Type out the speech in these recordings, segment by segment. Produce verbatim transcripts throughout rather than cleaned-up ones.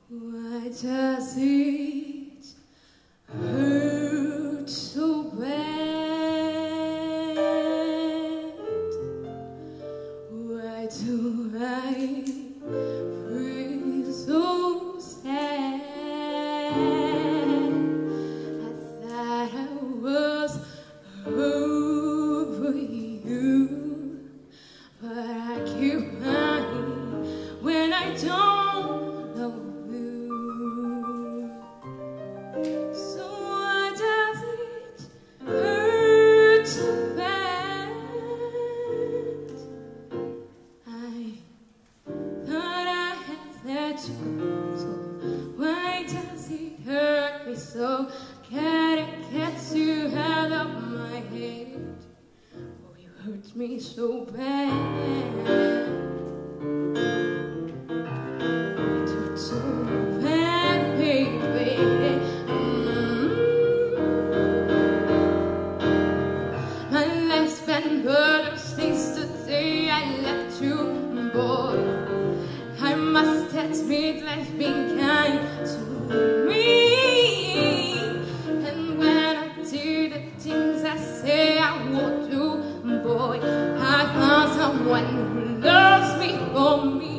Why does it hurt so bad? Why do I feel so sad? I thought I was over you, but I keep crying when I don't know you. So why does it hurt so bad? I thought I had let you go, so why does it hurt me so? Can't it get you out of my head? Oh, you hurt me so bad. But since the day I left you, boy, I must admit life's been kind to me. And when I did the things I say I would do, boy, I found someone who loves me for me.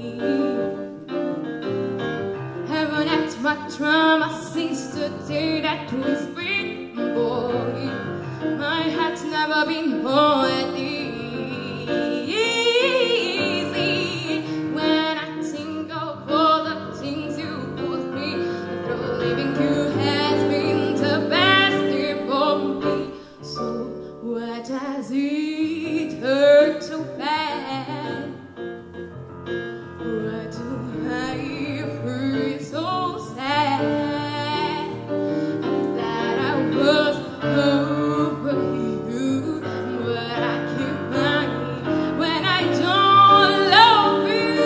Haven't had much drama since the day that we split, boy. My heart's never been more at easy. When I think of all the things you put me through, leaving you has been the best thing for me. So why does it hurt so bad? Why do I feel so sad? And that I was over you, but I keep crying when I don't love you.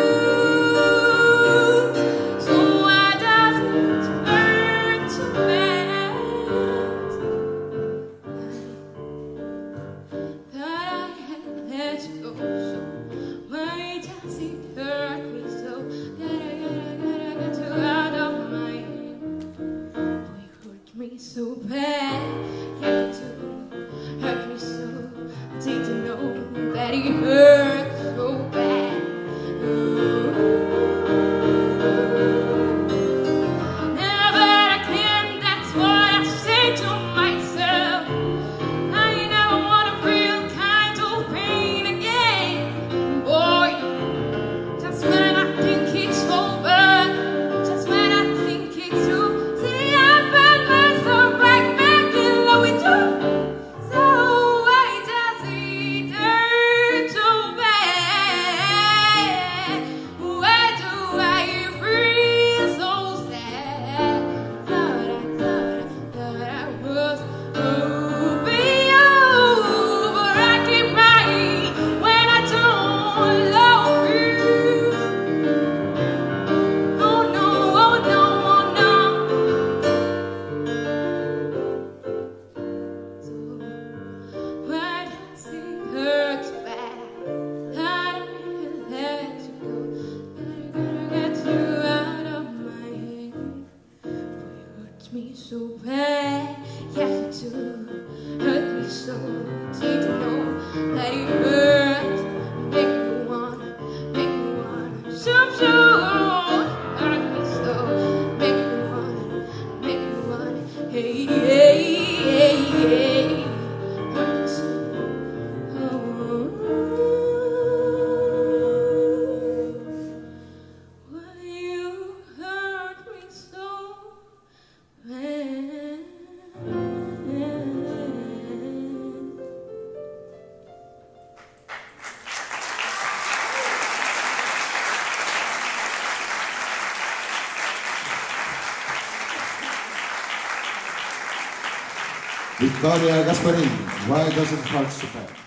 So why does it hurt so bad? I thought I had let you go, so why does it hurt me so? Gotta, gotta, gotta get you out of my head. Oh, you hurt me so bad. Yeah, you do hurt me so. Didn't know that it hurt so bad. Ooh. Never again, that's what I say to myself. I never wanna feel kind of pain again, boy. Just when I think it's over, just when I think it's through, see, I find myself right back in love with you. So why does it hurt so bad? Why do I feel so sad? Thought I, thought I, thought I was over you, but I keep crying when I don't love you. Oh no, oh no, oh no. So why does it hurt so bad? I let you go. Gotta, gotta get you out of my head. Boy, you hurt me so bad. Yeah, you do hurt me so. Didn't know that it hurt. Make me wanna, make me wanna shoot you. Hurt me so. Make me wanna, make me wanna. Hey, hey, hey, hey. Hurt me so. Oh. Why you hurt me so bad? Victoria Gasparin, Why Does It Hurt So Bad?